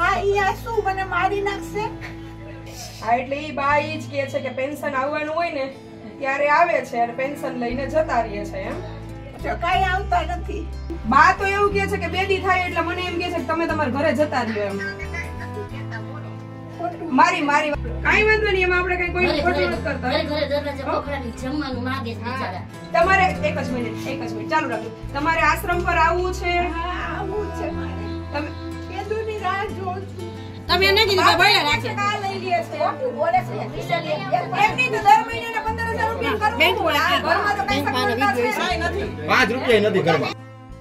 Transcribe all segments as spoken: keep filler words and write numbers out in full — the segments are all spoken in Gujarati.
હા ઈ આ શું મને મારી નાખશે? હા એટલે ઈ બા ઈ જ કહે છે કે પેન્શન આવવાનું હોય ને ત્યારે આવે છે અને પેન્શન લઈને જતા રહે છે એમ. તો કઈ આવતા નથી. બા તો એવું કહે છે કે બે દી થાય એટલે મને એમ કહે છે કે તમે તમારા ઘરે જતા રહ્યો એમ. મારી મારી કાઈ વાંધો નહીં, એમાં આપણે કઈ કોઈ ખોટું નથી કરતા. ઘરે ઘરે દરવાજા પકડાવી જમવાનું માંગે છે બિચારા. તમારે એક જ મિનિટ એક જ મિનિટ ચાલુ રાખો. તમારે આશ્રમ પર આવવું છે? હા આવું છે મારે. તમે કેદુની રાહ જોઉં છું. તમે એને કીધું કે ભાઈ રાખે કા લઈ લે છે ખોટું બોલે છે. એમની તો દર મહિને પંદર હજાર રૂપિયા કરવું પડે. ઘરમાં તો કઈ સગવડતા છે નથી. પાંચ રૂપિયા નથી ઘરમાં.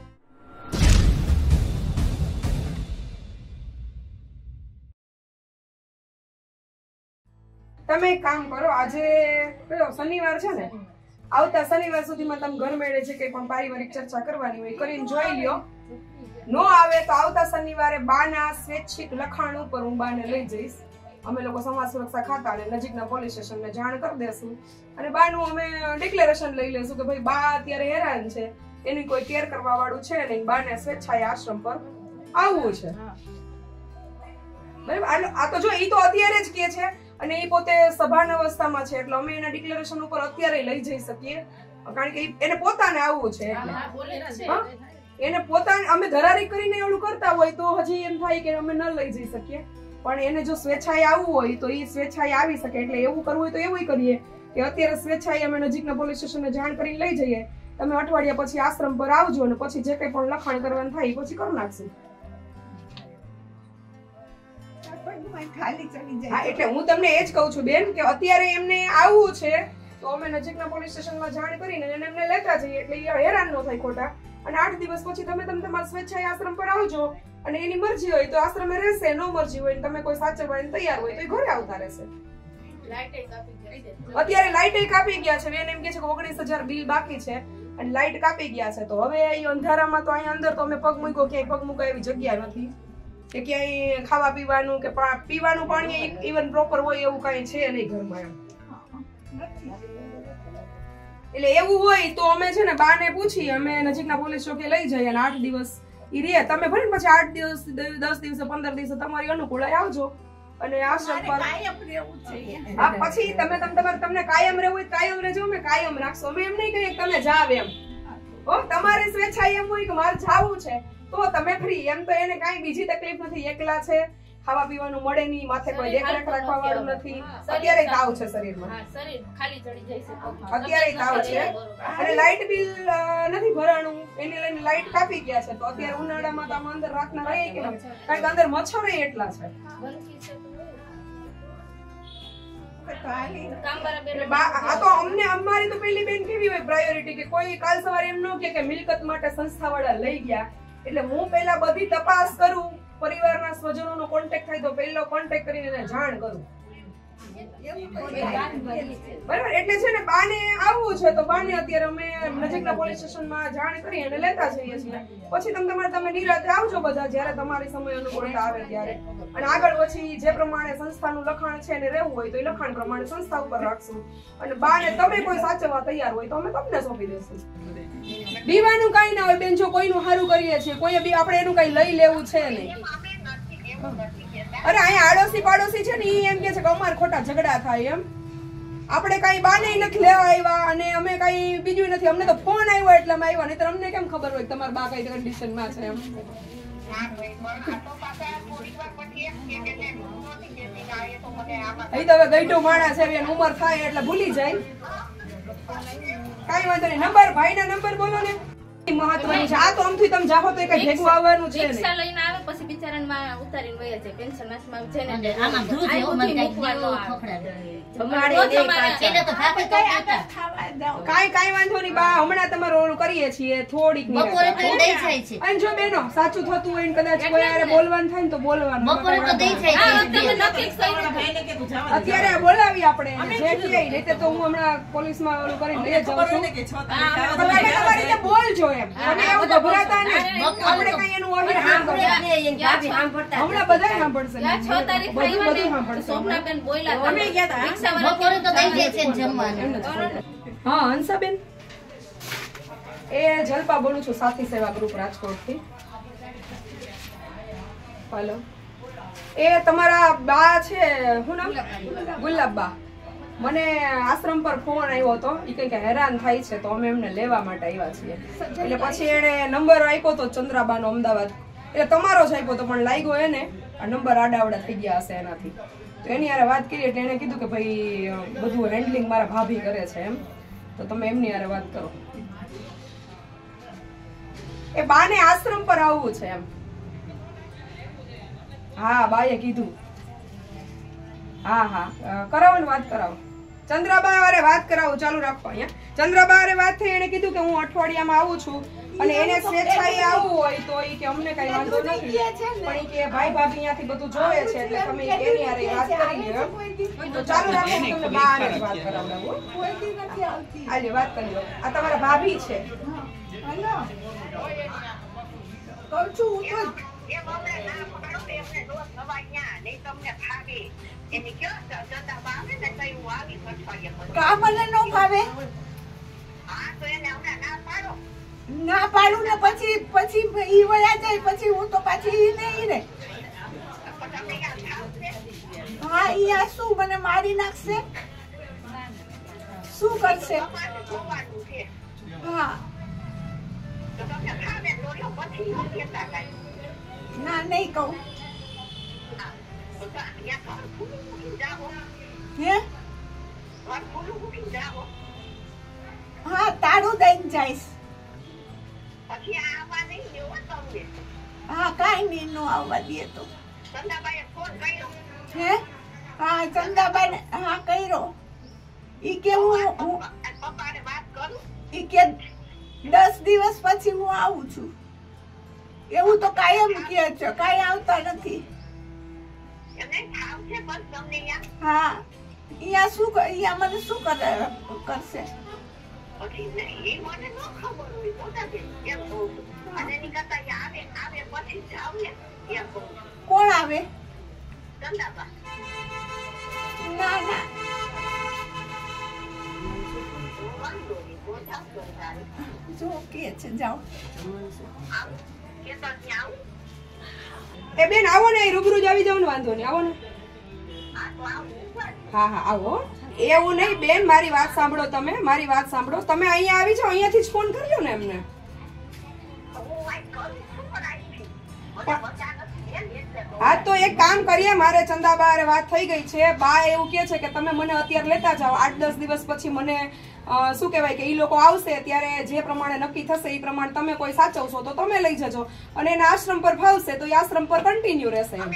તમે એક કામ કરો, આજે કયો શનિવાર છે ને, આવતા શનિવાર સુધીમાં તમે ઘર મેળે છે કે પણ પારિવારિક ચર્ચા કરવાની હોય કરીને જોઈ લ્યો. નો આવે તો આવતા શનિવારે બાના સ્વૈચ્છિક લખાણ ઉપર હું બાને લઈ જઈશ. અમે લોકો સમાજ સુરક્ષા ખાતા અને નજીકના પોલીસ સ્ટેશનને જાણ કરી દેશું અને બાનું અમે ડિક્લેરેશન લઈ લેશું કે ભાઈ બા અત્યારે હેરાન છે, એની કોઈ કેર કરવા વાળું છે નહીં, બાને સ્વેચ્છાએ આશ્રમ પર આવવું છે. બરાબર? આ તો જો ઈ તો અત્યારે જ કે છે અને એ પોતે સભાન અવસ્થામાં છે એટલે અમે એના ડિક્લેરેશન ઉપર અત્યારે લઈ જઈ શકીએ કારણ કે એને પોતાને આવવું છે એટલે એને પોતાને અમે ધરારી કરીને ઓલું કરતા હોય તો હજી એમ થાય કે અમે ન લઈ જઈ શકીએ, પણ એને જો સ્વેચ્છાએ આવવું હોય તો એ સ્વેચ્છાએ આવી શકે. એટલે એવું કરવું હોય તો એવું કરીએ કે અત્યારે સ્વેચ્છાએ અમે નજીકના પોલીસ સ્ટેશનને જાણ કરીને લઈ જઈએ, તમે અઠવાડિયા પછી આશ્રમ પર આવજો અને પછી જે કંઈ પણ લખાણ કરવાનું થાય પછી કરી નાખશું. ખાલી ચડી જાય. હા એટલે હું તમને એ જ કહું છું બેન કે અત્યારે એમને આવવું છે તો અમે નજીકના પોલીસ સ્ટેશનમાં જાણ કરીને એને એમને લેતા જઈએ એટલે એ હેરાન ન થાય ખોટા. અને આઠ દિવસ પછી તમે તમે તમારા સ્વેચ્છાએ આશ્રમ પર આવજો અને એની મરજી હોય તો આશ્રમે રહેશે, નો મરજી હોય તમે કોઈ સાચવવાની તૈયાર હોય તો એ ઘરે આવતા રહેશે. અત્યારે લાઇટ કાપી ગયા છે, બેન એમ કે છે કે ઓગણીસ હજાર બિલ બાકી છે અને લાઇટ કાપી ગયા છે તો હવે અહીં અંધારામાં તો અહીંયા અંદર તો અમે પગ મૂક્યો ક્યાંય પગ મૂકવા એવી જગ્યા નથી કે ક્યાંય ખાવા પીવાનું કે પીવાનું પાણી ઇવન પ્રોપર હોય એવું કઈ છે નહીં ઘરમાં એમ. એટલે એવું હોય તો અમે છે ને બાને પૂછી અમે નજીકના પોલીસ ચોકે લઈ જઈએ અને આઠ દિવસ ઈ રે તમે ભલે પછી આઠ દિવસ દસ દિવસે પંદર દિવસે તમારી અનુકૂળ આવજો અને આશ્રમ પર કાયમ રહેવું છે. હા પછી તમે તમારે તમને કાયમ રહેવું હોય કાયમ રહેજો, અમે કાયમ રાખશો. અમે એમ નહીં કહીએ કે તમે જાવ એમ. હો તમારી સ્વેચ્છા એમ હોય કે મારે જાવું છે તો તમે ફ્રી, એમ તો એને કાઈ બીજી તકલીફ નથી, એકલા છે, ખાવા પીવાનું મળે નહીં, માથે કોઈ દેખરેખ રાખવા વાળું નથી, અત્યારે તાવ છે શરીરમાં, અત્યારે તાવ છે અને લાઇટ બિલ નથી ભરાણું એને લઈને લાઇટ કાપી ગયા છે તો અત્યારે ઉનાળામાં તો આમાં અંદર રાતના રહે કે નહીં કારણ કે અંદર મચ્છર એટલા છે. આ તો અમને અમારી તો પેલી બેન કેવી હોય પ્રાયોરિટી કે કોઈ કાલ સવારે એમ ન કે મિલકત માટે સંસ્થા વાળા લઈ ગયા એટલે હું પેલા બધી તપાસ કરું, પરિવારના સ્વજનોનો કોન્ટેક્ટ થાય તો પહેલો કોન્ટેક્ટ કરીને એને જાણ કરું. બરાબર? એટલે છે ને બાને આવવું છે તો બાને અત્યારે અમે નજીકના પોલીસ સ્ટેશનમાં જાણ કરી અને લેતા જઈએ છીએ. પછી તમે તમારે તમે નિરાતે આવજો બધા જ્યારે તમારી સમય અનુકૂળતા આવે ત્યારે અને આગળ પછી જે પ્રમાણે સંસ્થાનું લખાણ છે એને રહેવું હોય તો એ લખાણ પ્રમાણે સંસ્થા ઉપર રાખશું અને બાને તમે કોઈ સાચવવા તૈયાર હોય તો અમે તમને સોંપી દેશું. બીવાનું કઈ ના હોય બેન, જો કોઈનું સારું કરીએ છીએ કોઈ બી આપણે એનું કઈ લઈ લેવું છે નહીં. અરે અહીંયા આડોશી પાડોશી છે ને ઈ એમ કે છે કે અમાર ખોટા ઝઘડા થાય એમ, આપણે કઈ બાને નથી લેવા આવ્યા અને અમે કઈ બીજું નથી, અમને તો ફોન આવ્યો એટલે અમે આવ્યા, નહીતર અમને કેમ ખબર હોય તમારા બા કઈ કન્ડિશન માં છે એમ. અહીં તો હવે ગઈઢો માણસ છે ઉંમર થાય એટલે ભૂલી જાય. કઈ વાંધો નહીં, નંબર ભાઈના નંબર બોલો ને, મહત્વની છે. આ તો આમથી તમે જાહો તો કઈ ભેગું આવવાનું છે ને, રિક્ષા લઈને આવે પછી બિચારાને ઉતારીને વહી જાય પેન્શન માસમાં છે ને આમાં દૂધ એવું મને કઈ દેવો ખખડા કાઈ કાઈ વાંધો નહીં બા, હમણાં તમારો ઓલું કરીએ છીએ થોડીક બપોરે તો દઈ જાય છે. અને જો બેનો સાચું થતું હોય ને કદાચ કોઈ આરે બોલવાનું થાય ને તો બોલવાનું, બપોરે તો દઈ જાય છે. અત્યારે બોલાવી આપણે જે કહીએ નહીં તો હું હમણાં પોલીસમાં ઓલું કરીને લઈ જાઉં છું. તમે તમારી રીતે બોલજો એમ, તમે એવું ગભરાતા નહીં, આપણે કઈ એનું ઓહી સાંભળતા હમણાં બધા સાંભળશે, છ તારીખ બધું બધું સાંભળશે. સોપનાબેન બોલ્યા અમે ગયા હતા રિક્ષા બપોરે તો દઈ જાય છે જમવાનું. હા હંસાબેન, એ જલપા બોલું છું, સાથી સેવા ગ્રુપ રાજકોટ થી. હાલો એ તમારા બા છે શું નામ ગુલાબબા મને આશ્રમ પર ફોન આવ્યો હતો એ કઈ કે હેરાન થાય છે તો અમે એમને લેવા માટે આવ્યા છીએ એટલે પછી એને નંબર આપ્યો તો ચંદ્રાબાનો અમદાવાદ એટલે તમારો જ આપ્યો તો પણ લાગ્યો એને આ નંબર આડાવડા થઈ ગયા હશે એનાથી તો એની યારે વાત કરી એટલે એને કીધું કે ભાઈ બધું હેન્ડલિંગ મારા ભાભી કરે છે એમ તો તમે એમની યારે વાત કરો એ બાને આશ્રમ પર આવવું છે એમ હા બાએ કીધું હા હા કરાવો ને વાત કરાવો ચંદ્રાબા હારે વાત કરાવું ચાલુ રાખો અહીંયા ચંદ્રાબા હારે વાત થઈ એને કીધું કે હું અઠવાડિયામાં આવું છું અને એને સ્વેચ્છાએ આવવું હોય તો ઈ કે અમને કઈ વાંધો નથી પણ ઈ કે ભાઈ ભાભી અહીંયાથી બધું જોવે છે એટલે તમે એની હારે વાત કરી લ્યો તો ચાલુ રાખો તમને બા હારે વાત કરાવડાવું કોઈ દી નથી આવતી આજે વાત કરી લો આ તમારા ભાભી છે હેલો કહું છું હું તો કા મને નો ભાવે ના પાડું ને પછી પછી ઈ વયા જાય પછી હું તો પાછી ઈ નહીં રે હા ઈ આ શું મને મારી નાખશે શું કરશે હા ના નહીં કહું હે હા તારું દઈને જઈશ હા કાંઈ નહીં નો આવવા દે તો હે હા ચંદાબાઈ હા કર્યો ઈ કે હું ઈ કે દસ દિવસ પછી હું આવું છું એવું તો કાયમ કે છે કાંઈ આવતા નથી હા અહીંયા શું અહીંયા મને શું કરે કરશે કોણ આવે ના ના જો કે છે જાઓ એ બેન આવો ને રૂબરૂ જ આવી જાવ ને વાંધો નહીં આવો ને હા હા આવો એવું નહીં બેન મારી વાત સાંભળો તમે મારી વાત સાંભળો તમે અહીંયા આવી જાઓ અહીંયાથી જ ફોન કર્યો ને એમને હા તો એક કામ કરીએ મારે ચંદાબા હારે વાત થઈ ગઈ છે બા એવું કે છે કે તમે મને અત્યારે લેતા જાઓ આઠ દસ દિવસ પછી મને શું કહેવાય કે ઈ લોકો આવશે ત્યારે જે પ્રમાણે નક્કી થશે એ પ્રમાણે તમે કોઈ સાચવશો તો તમે લઈ જજો અને એના આશ્રમ પર ફાવશે તો એ આશ્રમ પર કન્ટિન્યુ રહેશે એમ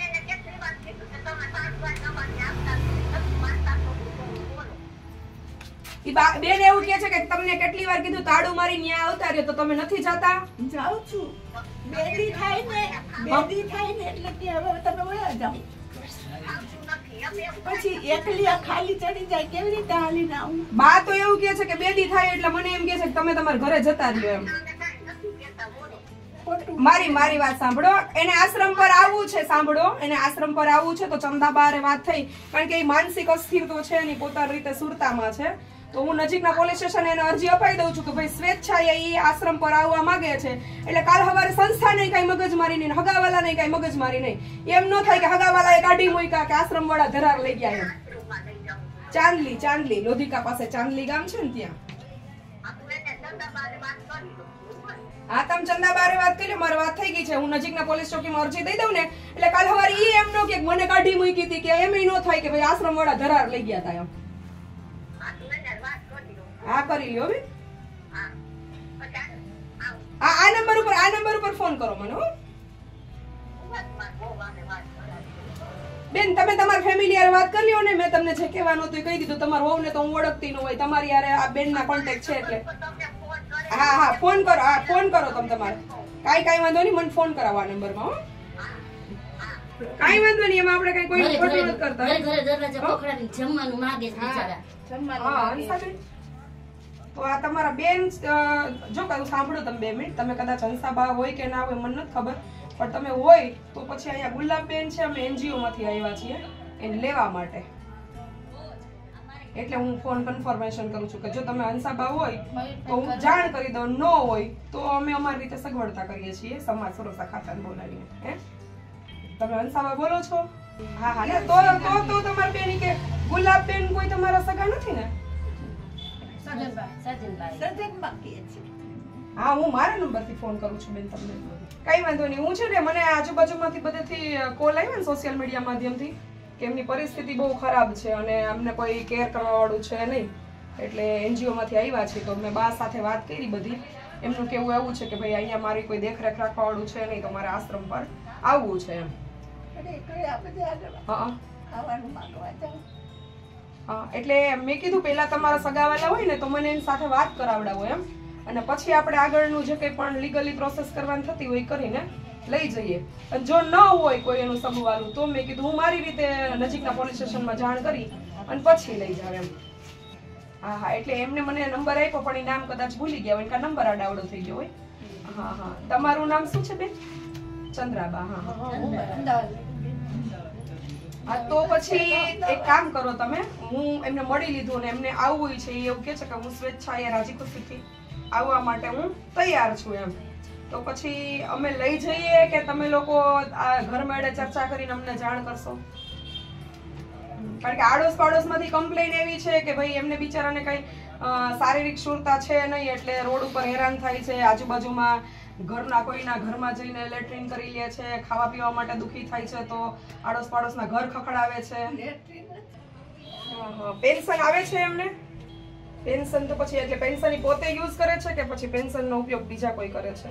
બેન એવું કે છે કે તમને કેટલી વાર કીધું તાળું મારી ન્યા આવતા રહ્યો તો તમે નથી જતા જાઉં છું બેદી થાય ને બેદી થાય ને એટલે કે હવે તમે વયા જાઓ પછી એકલી ખાલી ચડી જાય કેવી રીતે હાલીને આવું બા તો એવું કે છે કે બેદી થાય એટલે મને એમ કે છે કે તમે તમારા ઘરે જતા રહ્યો એમ મારી મારી વાત સાંભળો એને આશ્રમ પર આવવું છે સાંભળો એને આશ્રમ પર આવવું છે તો ચંદાબા હારે વાત થઈ કારણ કે એ માનસિક અસ્થિર તો છે એની પોતાની રીતે સુરતામાં છે તો હું નજીકના પોલીસ સ્ટેશન એને અરજી અપાઈ દઉં છું કે ભાઈ સ્વેચ્છાએ ઈ આશ્રમ પર આવવા માંગે છે એટલે કાલ સવારે સંસ્થાને કઈ મગજમારી નહીં હગાવાલાને કઈ મગજમારી નહીં એમ ન થાય કે હગાવાલાએ કાઢી મૂક્યા કે આશ્રમ વાળા ધરાર લઈ ગયા એમ ચાંદલી ચાંદલી લોધિકા પાસે ચાંદલી ગામ છે ને ત્યાં હા તમે ચંદાબારે વાત કરી લો મારી વાત થઈ ગઈ છે હું નજીકના પોલીસ ચોકીમાં અરજી દઈ દઉં ને એટલે કાલ સવારે ઈ એમ નો કે મને કાઢી મૂકી હતી કે એમ ન થાય કે ભાઈ આશ્રમ વાળા ધરાર લઈ ગયા હતા એમ હા કરી લ્યો બેન આ આ નંબર ઉપર આ નંબર ઉપર ફોન કરો મને હો બેન તમે તમારા ફેમિલી હારે વાત કરી લ્યો ને મેં તમને જે કહેવાનું હતું એ કહી દીધું તમારા વહુને તો હું ઓળખતી ન હોય તમારી હારે આ બેનના કોન્ટેક્ટ છે એટલે હા હા ફોન કરો હા ફોન કરો તમે તમારે કાઈ કાઈ વાંધો નહીં મને ફોન કરાવો આ નંબરમાં હો કાઈ વાંધો નહીં એમાં આપણે કઈ કોઈ ખોટું નથી કરતા ઘરે ઘરે દરવાજા પકડાવીને જમવાનું માંગે છે બિચારા હા હંસાબેન તો આ તમારા બેન જો કયું સાંભળો તમે બે મિનિટ તમે કદાચ હંસાબા હોય કે ના હોય મને નથી ખબર પણ તમે હોય તો પછી અહીંયા ગુલાબબેન છે અમે એનજીઓ માંથી આવ્યા છીએ એને લેવા માટે એટલે હું ફોન કન્ફર્મેશન કરું છું કે જો તમે હંસાબા હોય તો હું જાણ કરી દઉં ન હોય તો અમે અમારી રીતે સગવડતા કરીએ છીએ સમાજ સુરક્ષા ખાતાને બોલાવીને હે તમે હંસાબા બોલો છો? હા હા ને તો તો તો તમારી બેન કે ગુલાબબેન કોઈ તમારા સગા નથી ને? સજનભાઈ સજન બાકી છે. હા હું મારા નંબરથી ફોન કરું છું બેન તમને. કઈ વાંધો નહીં. હું છે ને મને આજુબાજુમાંથી બધેથી કોલ આવ્યો ને સોશિયલ મીડિયા માધ્યમથી કે એમની પરિસ્થિતિ બહુ ખરાબ છે અને અમને કોઈ કેર કરવા વાળું છે નહીં, એટલે એનજીઓ માંથી આવ્યા છે. તો મેં બા સાથે વાત કરી બધી. એમનું કેવું એવું છે કે ભાઈ અહીંયા મારી કોઈ દેખરેખ રાખવા વાળું છે નહીં, તો મારે આશ્રમ પર આવવું છે એમ. હા હા એટલે મેં કીધું પેલા તમારા સગાવાલા હોય ને તો મને એની સાથે વાત કરાવડાવો એમ, અને પછી આપણે આગળનું જે કંઈ પણ લીગલી પ્રોસેસ કરવાની થતી હોય કરીને લઈ જઈએ. અને જો ન હોય કોઈ એનું સગવાલું તો મેં કીધું હું મારી રીતે નજીકના પોલીસ સ્ટેશનમાં જાણ કરી અને પછી લઈ જાવ એમ. હા હા એટલે એમને મને નંબર આપ્યો પણ એ નામ કદાચ ભૂલી ગયા હોય, કારણ નંબર આડાવડો થઈ ગયો હોય. હા હા તમારું નામ શું છે બેન? ચંદ્રાબા. હા હા તો પછી એક કામ કરો તમે, હું એમને મળી લીધું અને એમને આવવું છે, એ એવું કે છે કે હું સ્વેચ્છાએ રાજી ખુશીથી આવવા માટે હું તૈયાર છું એમ. તો પછી અમે લઈ જઈએ કે તમે લોકો આ ઘર મેળે ચર્ચા કરીને અમને જાણ કરશો? કારણ કે આડોશ પાડોશ માંથી કમ્પ્લેન એવી છે કે ભાઈ એમને બિચારાને કઈ શારીરિક સુરતા છે નહીં, એટલે રોડ ઉપર હેરાન થાય છે, આજુબાજુમાં ઘરના કોઈના ઘરમાં જઈને લેટ્રિન કરી લે છે, ખાવા પીવા માટે દુખી થાય છે, તો આડોશ પાડોશના ઘર ખખડાવે છે. પેન્શન આવે છે એમને? પેન્શન તો પછી એટલે પેન્શન પોતે યુઝ કરે છે કે પછી પેન્શન નો ઉપયોગ બીજા કોઈ કરે છે?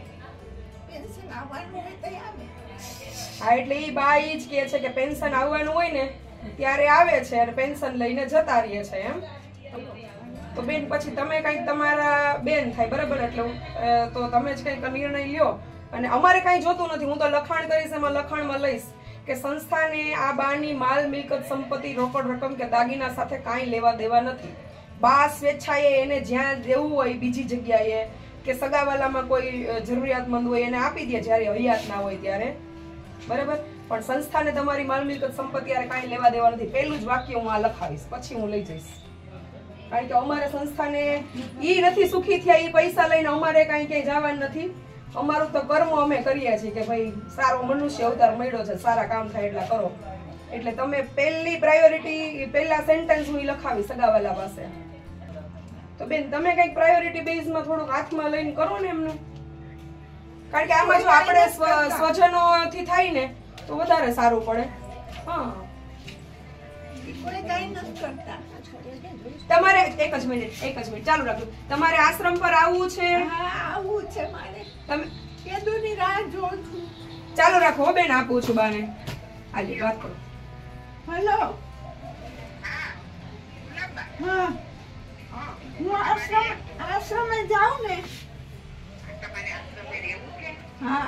હા એટલે ઈ બા ઈ જ કે છે કે પેન્શન આવવાનું હોય ને ત્યારે આવે છે અને પેન્શન લઈને જતા રહીએ છે એમ. તો બેન પછી તમે કઈક તમારા બેન થાય બરાબર, એટલે તો તમે જ કઈક નિર્ણય લ્યો. અને અમારે કઈ જોતું નથી, હું તો લખાણ કરીશ, એમાં લખાણમાં લઈશ કે સંસ્થાને આ બાની માલ મિલકત સંપત્તિ રોકડ રકમ કે દાગીના સાથે કાંઈ લેવા દેવા નથી. બા સ્વેચ્છાએ એને જ્યાં દેવું હોય બીજી જગ્યાએ કે સગાવાલામાં કોઈ જરૂરિયાતમંદ હોય એને આપી દે જ્યારે હયાત ના હોય ત્યારે, બરાબર. પણ સંસ્થાને તમારી માલ મિલકત સંપત્તિ યારે કાંઈ લેવા દેવા નથી. પહેલું જ વાક્ય હું આ લખાવીશ, પછી હું લઈ જઈશ. કારણ કે અમારે સંસ્થાને ઈ નથી સુખી થયા, ઈ પૈસા લઈને અમારે કાંઈ ક્યાંય જવાનું નથી. અમારું તો કર્મ અમે કરીએ છીએ કે ભાઈ સારો મનુષ્ય અવતાર મળ્યો છે, સારા કામ થાય એટલા કરો. એટલે તમે પહેલી પ્રાયોરિટી પહેલા સેન્ટેન્સ હું લખાવી સગાવાલા પાસે. તો બેન તમે કઈક પ્રાયોરિટી બેઝમાં થોડુંક હાથમાં લઈને કરો ને એમનું, કારણ કે આમાં જો આપણે સ્વજનોથી થાય ને તો વધારે સારું પડે. હા તમારે એક જ મિનિટ એક જ મિનિટ ચાલુ રાખજો. તમારે આશ્રમ પર આવવું છે? આવવું છે મારે. તમે કેદુની રાહ જોઉં છું. ચાલુ રાખો બેન, આપું છું બાને. હાલી વાત કરો. હેલો. હા હું આશ્રમ આશ્રમે જાઉં ને. હા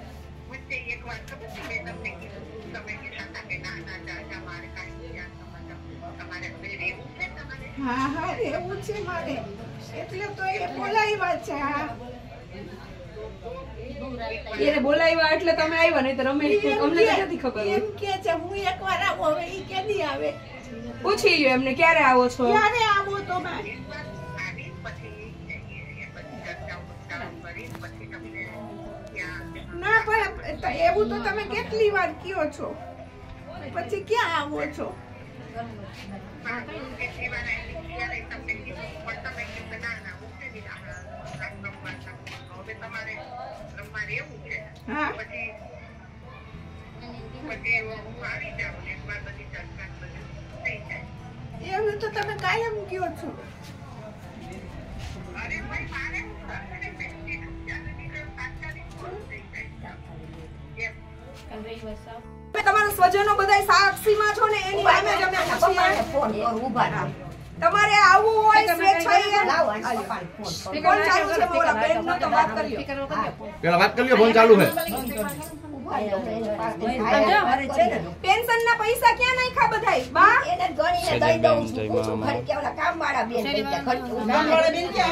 હા હા એવું છે મારે, એટલે તો એ બોલાવ્યા છે. હા એને બોલાવ્યા એટલે તમે આવ્યા, નહીં તો અમે અમને નથી ખબર. એમ કે છે હું એકવાર આવો, હવે ઈ કેદી આવે પૂછી લ્યો એમને ક્યારે આવો છો. ક્યારે આવો તમે? ના પણ એવું તો તમે કેટલી વાર કયો છો, પછી ક્યાં આવો છો? હા એવું તો તમે કાયમ કયો છો. તમારા સ્વજનો બધા સાક્ષીમાં છો ને એની સામે જ અમે પૂછીએ. ફોન કરું, ઊભા રહો. તમારે આવવું હોય સ્વેચ્છાએ ફોન ચાલુ છે, બોલા બેન નો તો વાત કરી લ્યો. પેલા વાત કરી લ્યો, ફોન ચાલુ છે. પેન્શન ના પૈસા ક્યાં નાખ્યા બધાય? બા એને ગણીને દઈ દઉં છું, પૂછું ઘર કે ઓલા કામવાળા બેન કઈ કે ઘર કામવાળા બેન કે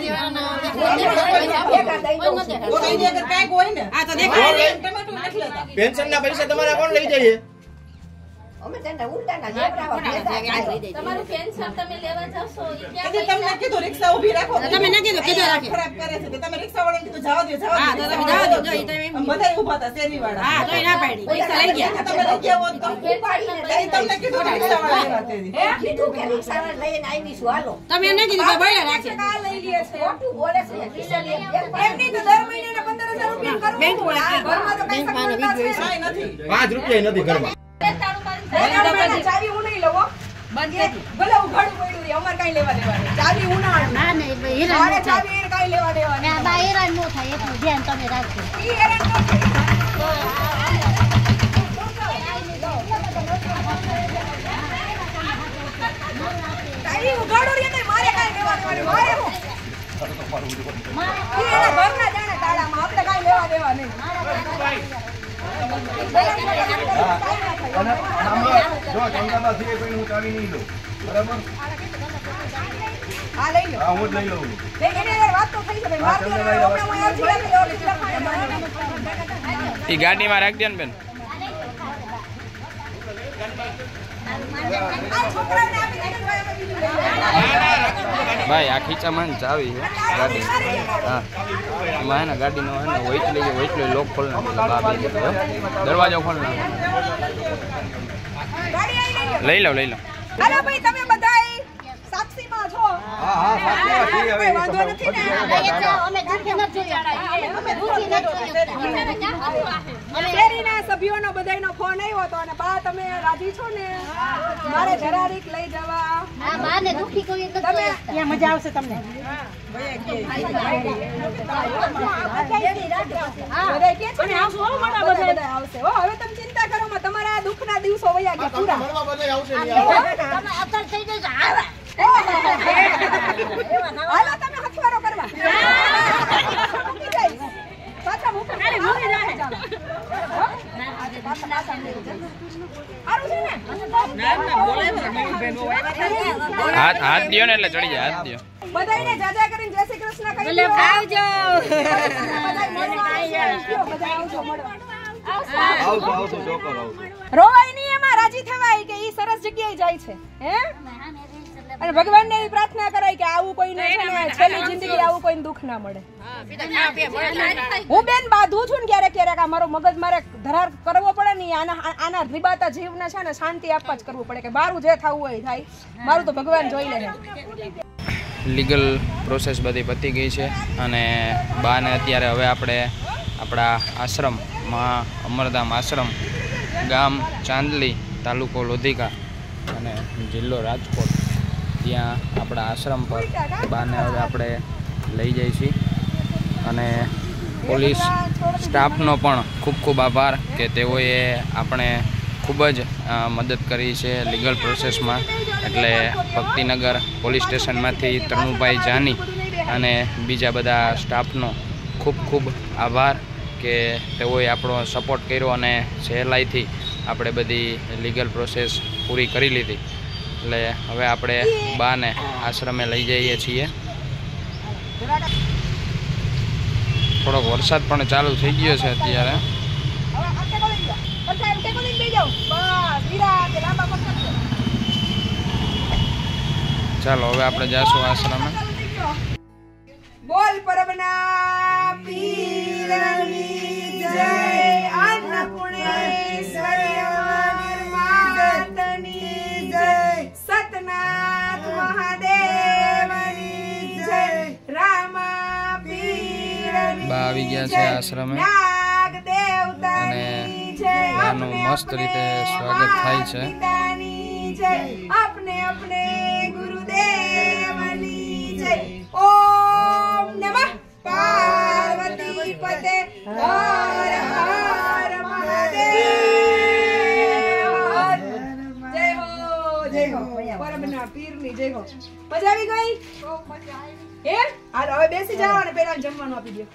ભેગા દઈ દઉં છું. કોઈ ની અગર કાંઈક હોય ને આ તો દેખાય ટમેટો નથી લેતા. પેન્શન ના પૈસા તમારા કોણ લઈ જાય? અમે તને ઉલટાના જેવરાવા ભેગા થાય. તમારું પેન્શન તમે લેવા જાવશો ઈ ક્યાં એટલે તમને કીધું રિક્ષા ઊભી રાખો. તમે ન કીધું, કીધું રાખે. ખરાબ કરે છે. તમે રિક્ષાવાળાને કીધું જવા દો, જવા દો. હા, તો તમે જવા દો, જો ઈ તો એમ. આમ બધાય ઊભા હતા શેરીવાળા. હા, તોય ના પાડી. પૈસા લઈ ગયા. તમે લઈ ગયા હોત તો ઉપાડીને એ તમને કીધું કે રિક્ષાવાળા લેવા તેદી. હે કીધું કે રિક્ષામાં લઈને આવીશું હાલો. તમે ન કીધું કે ભાઈ રાખે. આ લઈ લે છે ખોટું બોલે છે કિશન એક બેંક એમની તો દર મહિને પંદર હજાર રૂપિયા કરવું બેંકમાં પડે. ઘરમાં તો કઈ બેંકમાં સગવડતા છે. કાંઈ નથી. પાંચ રૂપિયા નથી ઘરમાં. તાળું મારીને બે ત્રણ મહિના ચાવી હું નહીં લઉં હો. બંધ ભલે ઉઘાડું પડ્યું રે અમારે કઈ લેવા દેવા નહીં. ચાવી હું ના આલું. ના નહીં ભાઈ, હેરાન મારે ન થાય. ચાવી એને કઈ લેવા દેવા નહીં. ના, બા હેરાન ન થાય એટલું ધ્યાન તમે રાખજો. ઈ હેરાન ન થાય. ચાવી ઉઘાડું રે નહીં, મારે કઈ લેવા દેવા નહીં. મારે હું ઈ એના ઘરના જાણે તાળામાં, આપણે કઈ લેવા દેવા નહીં. અને આમાં જો ચંદામાં થી કોઈ હું ચાવી નહીં લઉં. બરાબર? હા લઈ લો. હા, હું જ લઈ લઉં. બે એની હારે વાત તો થઈ છે ભાઈ. મારતી હા, હમણાં હું અરજી આપી દઉં, એટલે લખાય. એ ગાડીમાં રાખજો ને બેન. આ છોકરાઓને આપી દે કે ભાઈ અમે બીજું લઈ લઈએ. ભાઈ આ ખીચામાં ને ચાવી છે ગાડી. હા એમાં હે ને ગાડીનો હે ને વોઇચ લઈ ગયો, વોઇચ લઈ લોક ખોલ નાખો. બાબી ગયો દરવાજો ખોલ નાખો. ગાડી આઈ લઈ લો. લઈ લો લઈ લો. હાલો ભાઈ તમે બધાય સાક્ષીમાં છો. હા હા સાચી વાત છે. હવે કોઈ વાંધો નથી ને. અમે દુઃખી નથી જોયા. અમે દુઃખી નથી જોયા. શેરીના સભ્યોનો બધાયનો ફોન આવ્યો હતો અને બા તમે રાજી છો ને મારે જરારીક લઈ જવા. આ બાને દુઃખી કોઈ નથી તમે જોયા. ત્યાં મજા આવશે તમને. બધાય કે છે ને આવશો હો મારા બધા આવશે હો. હવે તમે ચિંતા કરો માં, તમારા આ દુઃખના દિવસો વયા ગયા પૂરા. મળવા બધાય આવશે ને. તમે અત્યારે થઈ જજો. આવા. હાલો તમે હથવારો કરવા. મૂકી જઈશ. પાછા મૂકો. અરે મૂકી જાય. ચાલો. હો? પાછા પાછા મૂકી જઈશ. સારું છે ને? હાથ હાથ દ્યો ને એટલે ચડી જાય. હાથ દ્યો. બધાયને જાજા કરીને જય શ્રી કૃષ્ણ કહી દો. આવજો. બધાય મળવા આવજો. બધાય આવજો મળવા. આવજો આવજો ચોક્કસ આવજો. રોવાય નહીં, એમાં રાજી થવાય કે ઈ સરસ જગ્યાએ જાય છે. હે? અને ભગવાનને એવી પ્રાર્થના કરાય કે આવું કોઈને છે ને છેલ્લી જિંદગી આવું કોઈને દુઃખ ના મળે. હું બેન બાંધું છું ને ક્યારેક ક્યારેક આ મારો મગજ મારે ધરાર કરવો પડે ને આના આના રીબાતા જીવને છે ને શાંતિ આપવા જ કરવું પડે કે મારું જે થવું હોય થાય. મારું તો ભગવાન જોઈ લે. લીગલ પ્રોસેસ બધી પતી ગઈ છે અને બાને અત્યારે હવે આપણે આપણા આશ્રમમાં અમરધામ આશ્રમ, ગામ ચાંદલી, તાલુકો લોધિકા અને જિલ્લો રાજકોટ, ત્યાં આપણા આશ્રમ પર બાને હવે આપણે લઈ જઈએ છીએ. અને પોલીસ સ્ટાફનો પણ ખૂબ ખૂબ આભાર કે તેઓએ આપણે ખૂબ જ મદદ કરી છે લીગલ પ્રોસેસમાં. એટલે ભક્તિનગર પોલીસ સ્ટેશનમાંથી તરુણભાઈ જાની અને બીજા બધા સ્ટાફનો ખૂબ ખૂબ આભાર કે તેઓએ આપણો સપોર્ટ કર્યો અને સહેલાઈથી આપણે બધી લીગલ પ્રોસેસ પૂરી કરી લીધી. એટલે હવે આપણે બાને આશ્રમે લઈ જઈએ છીએ. થોડોક વરસાદ પણ ચાલુ થઈ ગયો છે અત્યારે. ચાલો હવે આપણે જાશું આશ્રમે. બોલ પરબના પીરની જય, અન્નપૂર્ણેશ્વરી માતની જય, સતનાથ મહાદેવની જય, રામા પીરની બા આવી ગયા છે આશ્રમે નાગ અને દેવતાની જય, બાનું મસ્ત રીતે સ્વાગત થાય છે. अपने अपने गुरुदेवनी जय. ओम नमः पार्वती पते हर हर महादेव. जय हो जय हो પરમના પીરની જય હો. મજા આવી ગઈ? હે હાલો હવે બેસી જાઓ અને પેલા જમવાનું આપી દો.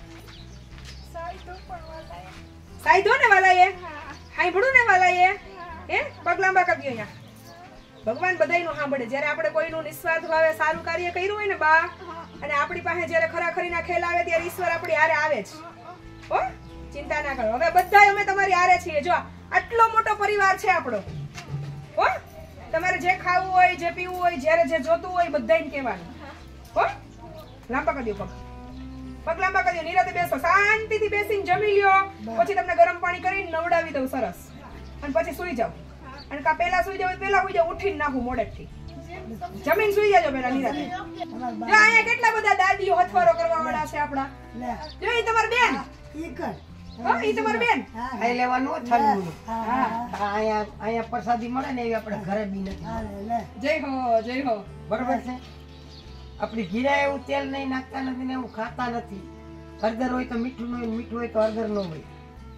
સાઈધો ને વાલાએ, સાંભળું ને વાલાએ. હે પગ લાંબા કરી દો. અહીંયા ભગવાન બધાયનું સાંભળે. જ્યારે આપણે કોઈનું નિસ્વાર્થ ભાવે સારું કાર્ય કર્યું હોય ને બા, અને આપણી પાસે જ્યારે ખરાખરીના ખેલ આવે ત્યારે ઈશ્વર આપણી હારે આવે જ. હો ચિંતા ના કરો. હવે બધાય અમે તમારી હારે છીએ. જો આટલો મોટો પરિવાર છે આપણો, હો તમારે જે ખાવું હોય જે પીવું હોય જ્યારે જે જોતું હોય બધાને કહેવાનું હો લાંબા કરી દો પગ પગ લાંબા કરી દો નિરાતે બેસો શાંતિથી બેસીને જમી લ્યો પછી તમને ગરમ પાણી કરીને નવડાવી દઉં સરસ અને પછી સુઈ જાવ અને કા પહેલા સુઈ જાવ પહેલા સુઈ જાવ ઉઠીને નાખું મોડેકથી જમીન સુઈ જાજો પેલા નિરાતે જો અહીંયા કેટલા બધા દાદીઓ હથવારો કરવા વાળા છે આપડા જો ઈ તમારી બેન હા ઈ તમારી બેન ખાઈ લેવાનું ઠંડુ હા અહીંયા અહીંયા પ્રસાદી મળે ને એવી આપણે ઘરે બી નથી જય હો જય હો બરોબર છે આપણી ઘીરા એવું તેલ નહીં નાખતા નથી ને એવું ખાતા નથી હળદર હોય તો મીઠું ન હોય મીઠું હોય તો હળદર ન હોય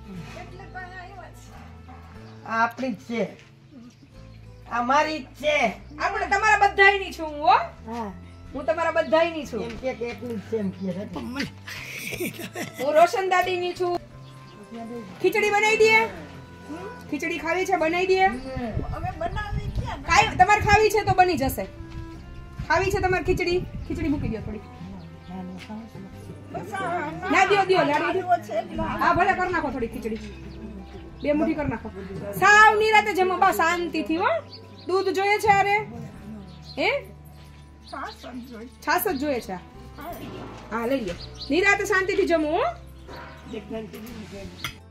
આ આપણી જ છે આ મારી જ છે આપણે તમારા બધાયની છું હું હો હું તમારા બધાયની છું એમ કે એટલું જ છે એમ કે હું રોશન દાદીની છું ખીચડી બનાવી દે ખીચડી ખાવી છે બનાવી દે હવે બનાવી ક્યાં કાઈ તમારે ખાવી છે તો બની જશે ખાવી છે તમારે ખીચડી ખીચડી મૂકી દો થોડી ના દિયો દિયો લાડી હા ભલે કરી નાખો થોડી ખીચડી બે મુઠ્ઠી કરી નાખો સાવ નિરાતે જમો બા શાંતિથી હો દૂધ જોઈએ છે અરે હે છાસ જ જોઈએ છે હા લઈ લો નિરાતે શાંતિથી જમો હો